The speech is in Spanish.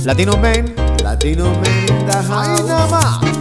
Latino Man in the house. Ahí nada más.